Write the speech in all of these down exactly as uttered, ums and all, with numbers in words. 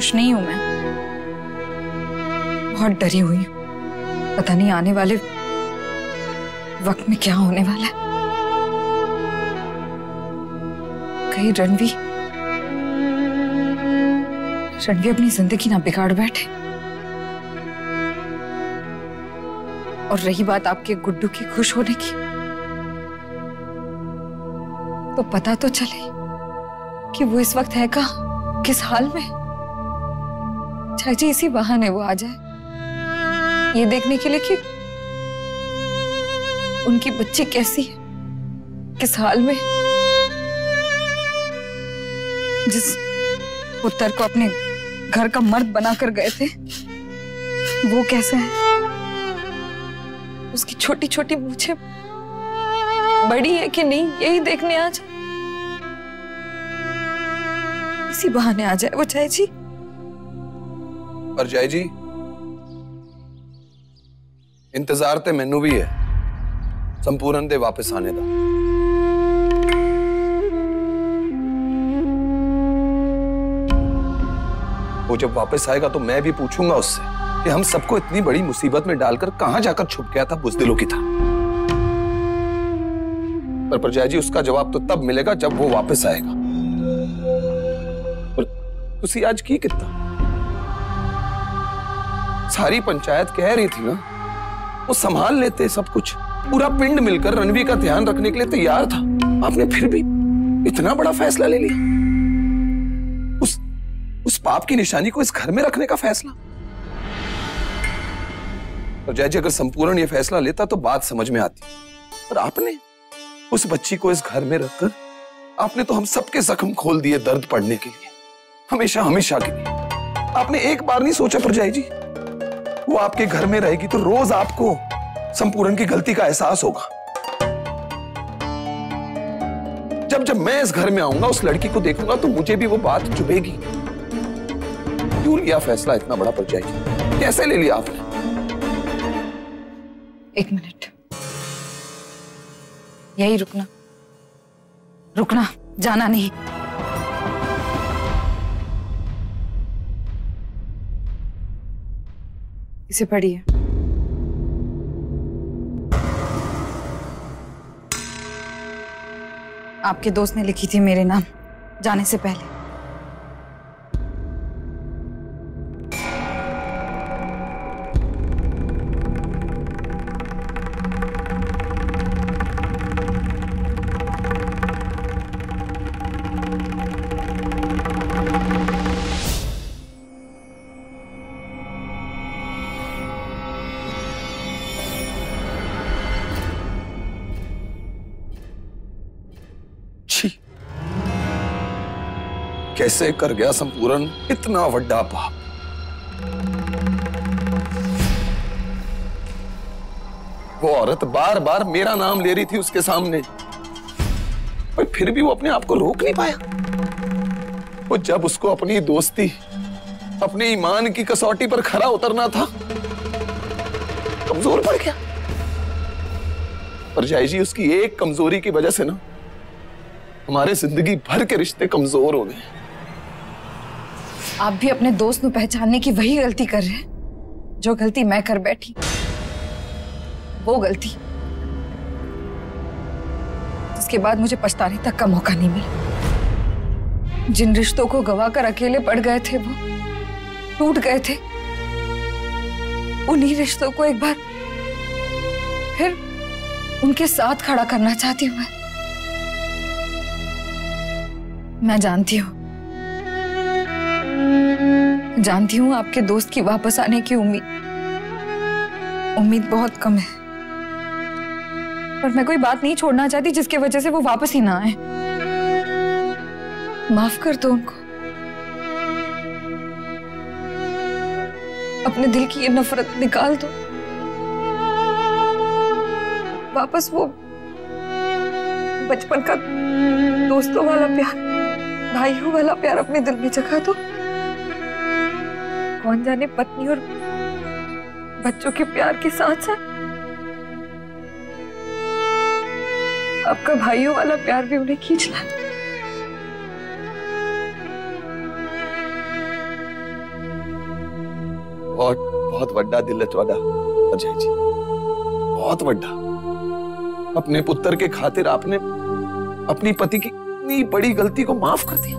खुश नहीं हूं मैं, बहुत डरी हुई हूं। पता नहीं आने वाले वक्त में क्या होने वाला है। कहीं रणवी रणवी अपनी जिंदगी ना बिगाड़ बैठे। और रही बात आपके गुड्डू की खुश होने की, तो पता तो चले कि वो इस वक्त है कहाँ, किस हाल में। चाहे जी इसी बहाने वो आ जाए ये देखने के लिए कि उनकी बच्ची कैसी है, किस हाल में। जिस पुत्र को अपने घर का मर्द बनाकर गए थे वो कैसा है, उसकी छोटी छोटी मूछें बड़ी है कि नहीं यही देखने आ जाए, इसी बहाने आ जाए वो। जय जी पर जय जी इंतजार ते मैनू भी है संपूर्ण दे वापस आने का। वो जब वापस आएगा तो मैं भी पूछूंगा उससे कि हम सबको इतनी बड़ी मुसीबत में डालकर कहां जाकर छुप गया था बुज़दिलों की तरह। पर परजाई जी उसका जवाब तो तब मिलेगा जब वो वापस आएगा। और तुसी आज की कितना, सारी पंचायत कह रही थी ना वो संभाल लेते सब कुछ, पूरा पिंड मिलकर रणवी का ध्यान रखने के लिए तैयार था। आपने फिर भी इतना बड़ा फैसला ले लिया, उस उस पाप की निशानी को इस घर में रखने का फैसला। और जय जी अगर संपूर्ण ये फैसला लेता तो बात समझ में आती, पर आपने उस बच्ची को इस घर में रखकर आपने तो हम सबके जख्म खोल दिए दर्द पड़ने के लिए, हमेशा हमेशा के लिए। आपने एक बार नहीं सोचा परजाई जी वो आपके घर में रहेगी तो रोज आपको संपूर्ण की गलती का एहसास होगा। जब जब मैं इस घर में आऊंगा उस लड़की को देखूंगा तो मुझे भी वो बात चुभेगी। क्यों लिया फैसला इतना बड़ा परजाई जी, कैसे ले लिया आपने? एक मिनट, यही रुकना, रुकना, जाना नहीं। इसे पढ़िए। आपके दोस्त ने लिखी थी मेरे नाम जाने से पहले। कैसे कर गया संपूर्ण इतना बड़ा पाप। वो औरत बार बार मेरा नाम ले रही थी उसके सामने, पर फिर भी वो अपने आप को रोक नहीं पाया। वो जब उसको अपनी दोस्ती, अपने ईमान की कसौटी पर खरा उतरना था, कमजोर पड़ गया। परजाई जी उसकी एक कमजोरी की वजह से ना हमारे जिंदगी भर के रिश्ते कमजोर हो गए। आप भी अपने दोस्त को पहचानने की वही गलती कर रहे हैं जो गलती मैं कर बैठी। वो गलती जिसके बाद मुझे पछताने तक का मौका नहीं मिला। जिन रिश्तों को गवाकर अकेले पड़ गए थे वो टूट गए थे, उन्हीं रिश्तों को एक बार फिर उनके साथ खड़ा करना चाहती हूं मैं। मैं जानती हूं जानती हूं आपके दोस्त की वापस आने की उम्मीद उम्मीद बहुत कम है, पर मैं कोई बात नहीं छोड़ना चाहती जिसकी वजह से वो वापस ही ना आए। माफ कर दो उनको, अपने दिल की ये नफरत निकाल दो। वापस वो बचपन का दोस्तों वाला प्यार, भाइयों वाला प्यार अपने दिल में जगा दो। कौन जाने पत्नी और बच्चों के प्यार के साथ साथ आपका भाइयों वाला प्यार भी उन्हें खींच लाए। बहुत बड़ा दिल है ਤੁਹਾਡਾ अजय जी, बहुत बड़ा। अपने पुत्र के खातिर आपने अपनी पति की इतनी बड़ी गलती को माफ कर दिया।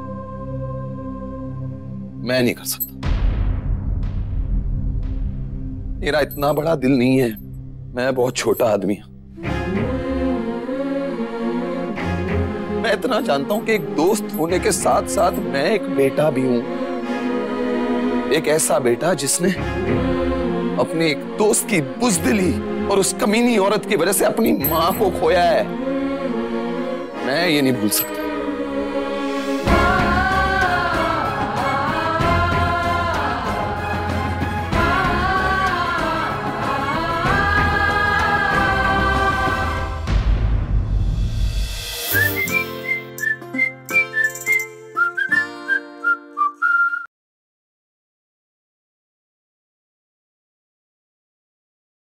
मैं नहीं कर सकता, मेरा इतना बड़ा दिल नहीं है, मैं बहुत छोटा आदमी हूं। मैं इतना जानता हूं कि एक दोस्त होने के साथ साथ मैं एक बेटा भी हूं, एक ऐसा बेटा जिसने अपने एक दोस्त की बुज़दिली और उस कमीनी औरत की वजह से अपनी मां को खोया है। मैं ये नहीं भूल सकता।